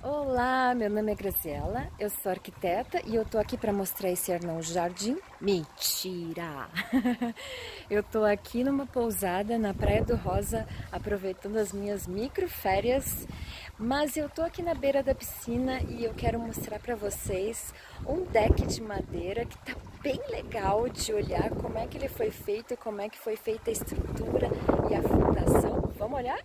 Olá, meu nome é Graziela, eu sou arquiteta e eu tô aqui para mostrar esse Arnão Jardim. Mentira! Eu tô aqui numa pousada na Praia do Rosa, aproveitando as minhas microférias, mas eu tô aqui na beira da piscina e eu quero mostrar para vocês um deck de madeira que tá bem legal de olhar como é que ele foi feito, como é que foi feita a estrutura e a fundação. Vamos olhar?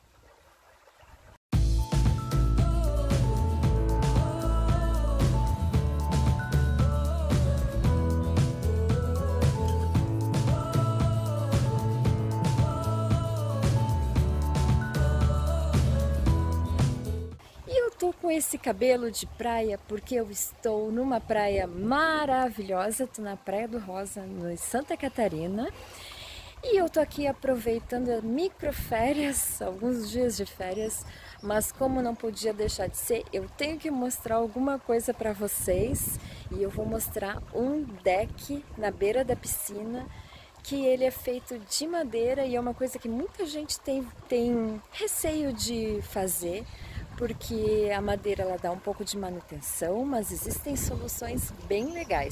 Tô com esse cabelo de praia porque eu estou numa praia maravilhosa, tô na Praia do Rosa, em Santa Catarina, e eu tô aqui aproveitando as microférias, alguns dias de férias, mas como não podia deixar de ser, eu tenho que mostrar alguma coisa para vocês e eu vou mostrar um deck na beira da piscina que ele é feito de madeira e é uma coisa que muita gente tem receio de fazer, porque a madeira ela dá um pouco de manutenção, mas existem soluções bem legais.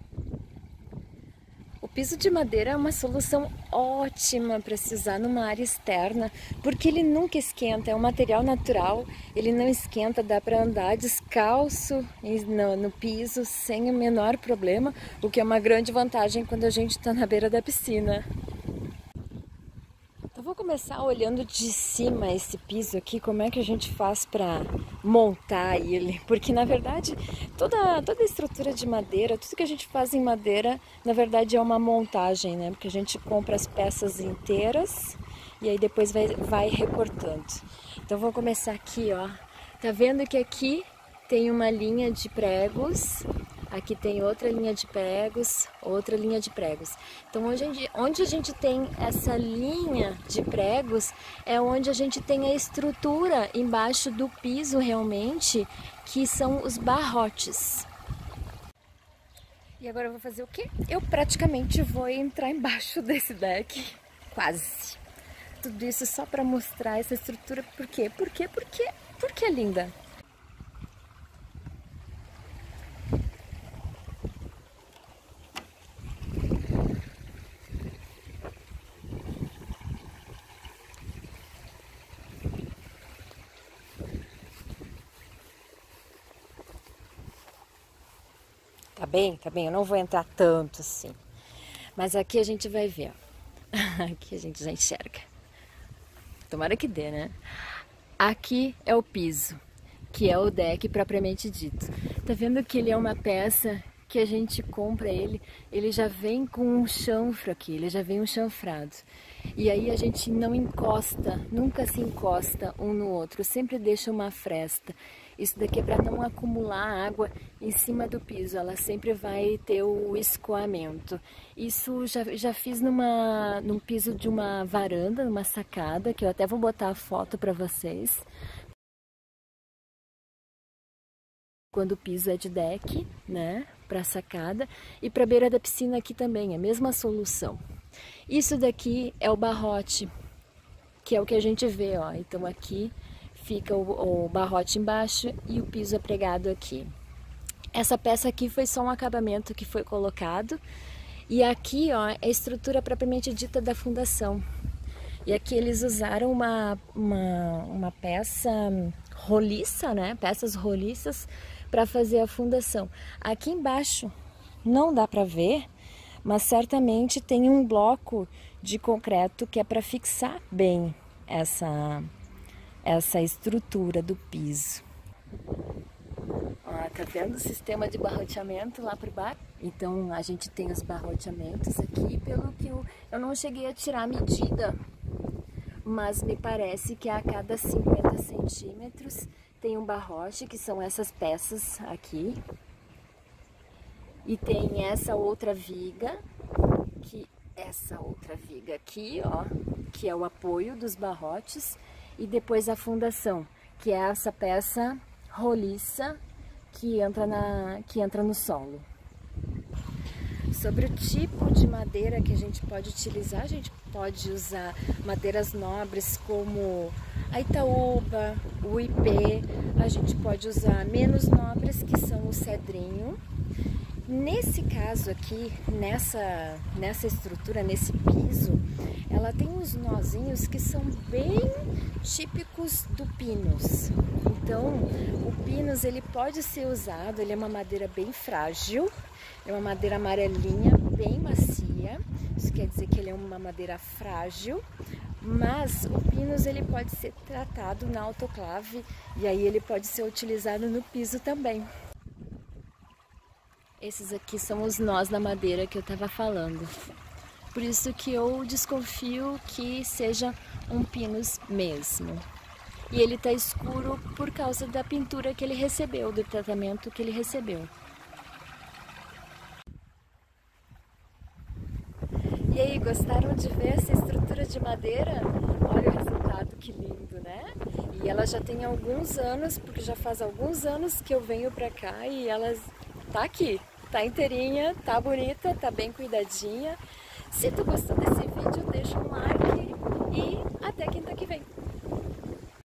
O piso de madeira é uma solução ótima para se usar numa área externa, porque ele nunca esquenta, é um material natural, ele não esquenta, dá para andar descalço no piso sem o menor problema, o que é uma grande vantagem quando a gente está na beira da piscina. Então vou começar olhando de cima esse piso aqui, como é que a gente faz para montar ele, porque na verdade toda a estrutura de madeira, tudo que a gente faz em madeira, na verdade é uma montagem, né? Porque a gente compra as peças inteiras e aí depois vai recortando. Então vou começar aqui, ó. Tá vendo que aqui tem uma linha de pregos? Aqui tem outra linha de pregos, outra linha de pregos. Então, onde a gente tem essa linha de pregos é onde a gente tem a estrutura embaixo do piso realmente, que são os barrotes. E agora eu vou fazer o quê? Eu praticamente vou entrar embaixo desse deck, quase. Tudo isso só para mostrar essa estrutura. Por quê? Porque é linda. Tá bem, eu não vou entrar tanto assim. Mas aqui a gente vai ver, ó. Aqui a gente já enxerga. Tomara que dê, né? Aqui é o piso, que é o deck propriamente dito. Tá vendo que ele é uma peça que a gente compra ele já vem com um chanfro aqui, ele já vem um chanfrado. E aí a gente não encosta, nunca se encosta um no outro, sempre deixa uma fresta. Isso daqui é para não acumular água em cima do piso, ela sempre vai ter o escoamento. Isso já fiz num piso de uma varanda, numa sacada, que eu até vou botar a foto para vocês. Quando o piso é de deck, né, para sacada, e para beira da piscina aqui também, a mesma solução. Isso daqui é o barrote, que é o que a gente vê, ó. Então aqui fica o barrote embaixo e o piso é pregado aqui. Essa peça aqui foi só um acabamento que foi colocado, e aqui, ó, é a estrutura propriamente dita da fundação. E aqui eles usaram uma peça roliça, né? Peças roliças para fazer a fundação. Aqui embaixo não dá para ver, mas certamente tem um bloco de concreto que é para fixar bem essa estrutura do piso. Ó, tá vendo o sistema de barroteamento lá por baixo? Então a gente tem os barroteamentos aqui, pelo que eu não cheguei a tirar a medida, mas me parece que a cada 50 centímetros tem um barrote, que são essas peças aqui. E tem essa outra viga aqui, ó, que é o apoio dos barrotes. E depois a fundação, que é essa peça roliça que entra no solo. Sobre o tipo de madeira que a gente pode utilizar, a gente pode usar madeiras nobres como a Itaúba, o ipê, a gente pode usar menos nobres, que são o cedrinho. Nesse caso aqui, nessa estrutura, nesse piso, ela tem uns nozinhos que são bem típicos do pinus. Então, o pinus ele pode ser usado, ele é uma madeira bem frágil, é uma madeira amarelinha, bem macia, isso quer dizer que ele é uma madeira frágil, mas o pinus ele pode ser tratado na autoclave e aí ele pode ser utilizado no piso também. Esses aqui são os nós da madeira que eu estava falando. Por isso que eu desconfio que seja um pinus mesmo. E ele está escuro por causa da pintura que ele recebeu, do tratamento que ele recebeu. E aí, gostaram de ver essa estrutura de madeira? Olha o resultado, que lindo, né? E ela já tem alguns anos, porque já faz alguns anos que eu venho pra cá e ela tá aqui. Tá inteirinha, tá bonita, tá bem cuidadinha. Se tu gostou desse vídeo, deixa um